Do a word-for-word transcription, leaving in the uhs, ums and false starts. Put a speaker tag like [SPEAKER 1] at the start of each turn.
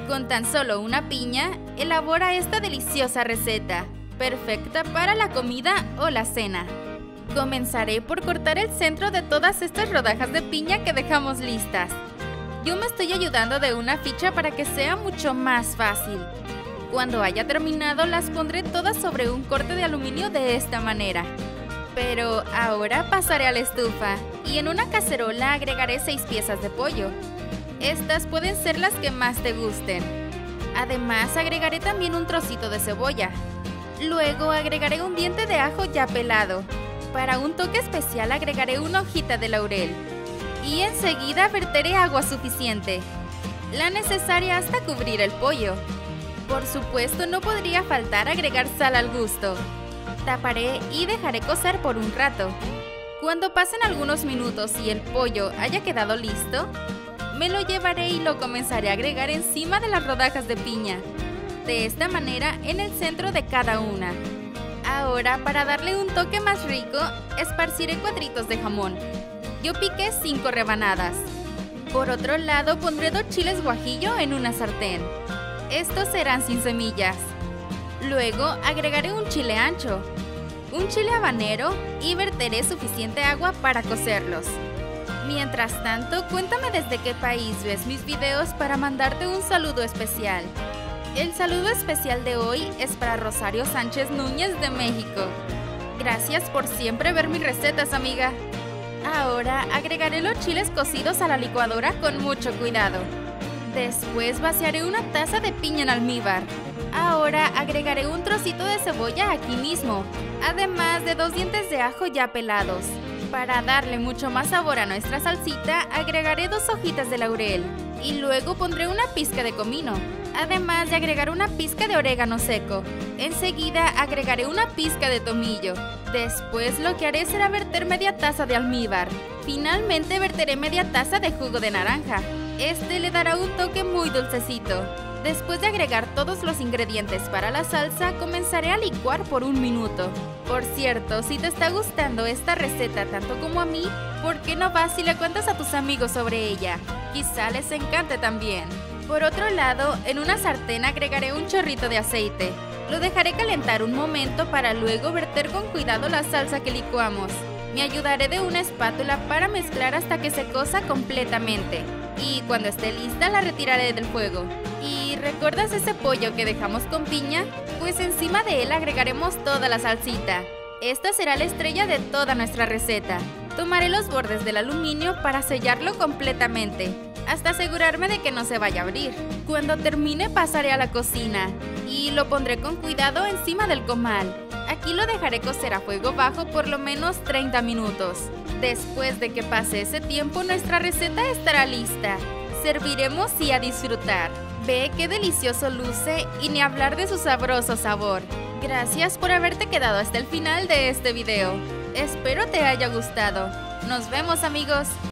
[SPEAKER 1] Con tan solo una piña, elabora esta deliciosa receta, perfecta para la comida o la cena. Comenzaré por cortar el centro de todas estas rodajas de piña que dejamos listas. Yo me estoy ayudando de una ficha para que sea mucho más fácil. Cuando haya terminado, las pondré todas sobre un corte de aluminio de esta manera. Pero ahora pasaré a la estufa y en una cacerola agregaré seis piezas de pollo. Estas pueden ser las que más te gusten. Además, agregaré también un trocito de cebolla. Luego agregaré un diente de ajo ya pelado. Para un toque especial agregaré una hojita de laurel. Y enseguida verteré agua suficiente, la necesaria hasta cubrir el pollo. Por supuesto, no podría faltar agregar sal al gusto. Taparé y dejaré cocer por un rato. Cuando pasen algunos minutos y el pollo haya quedado listo, me lo llevaré y lo comenzaré a agregar encima de las rodajas de piña. De esta manera, en el centro de cada una. Ahora, para darle un toque más rico, esparciré cuadritos de jamón. Yo piqué cinco rebanadas. Por otro lado, pondré dos chiles guajillo en una sartén. Estos serán sin semillas. Luego, agregaré un chile ancho, un chile habanero y verteré suficiente agua para cocerlos. Mientras tanto, cuéntame desde qué país ves mis videos para mandarte un saludo especial. El saludo especial de hoy es para Rosario Sánchez Núñez de México. Gracias por siempre ver mis recetas, amiga. Ahora agregaré los chiles cocidos a la licuadora con mucho cuidado. Después vaciaré una taza de piña en almíbar. Ahora agregaré un trocito de cebolla aquí mismo, además de dos dientes de ajo ya pelados. Para darle mucho más sabor a nuestra salsita, agregaré dos hojitas de laurel y luego pondré una pizca de comino, además de agregar una pizca de orégano seco. Enseguida agregaré una pizca de tomillo. Después lo que haré será verter media taza de almíbar. Finalmente verteré media taza de jugo de naranja. Este le dará un toque muy dulcecito. Después de agregar todos los ingredientes para la salsa, comenzaré a licuar por un minuto. Por cierto, si te está gustando esta receta tanto como a mí, ¿por qué no vas y le cuentas a tus amigos sobre ella? Quizá les encante también. Por otro lado, en una sartén agregaré un chorrito de aceite. Lo dejaré calentar un momento para luego verter con cuidado la salsa que licuamos. Me ayudaré de una espátula para mezclar hasta que se cosa completamente. Y cuando esté lista la retiraré del fuego. ¿Y recuerdas ese pollo que dejamos con piña? Pues encima de él agregaremos toda la salsita. Esta será la estrella de toda nuestra receta. Tomaré los bordes del aluminio para sellarlo completamente, hasta asegurarme de que no se vaya a abrir. Cuando termine pasaré a la cocina y lo pondré con cuidado encima del comal. Aquí lo dejaré cocer a fuego bajo por lo menos treinta minutos. Después de que pase ese tiempo, nuestra receta estará lista. Serviremos y a disfrutar. Ve qué delicioso luce y ni hablar de su sabroso sabor. Gracias por haberte quedado hasta el final de este video. Espero te haya gustado. Nos vemos, amigos.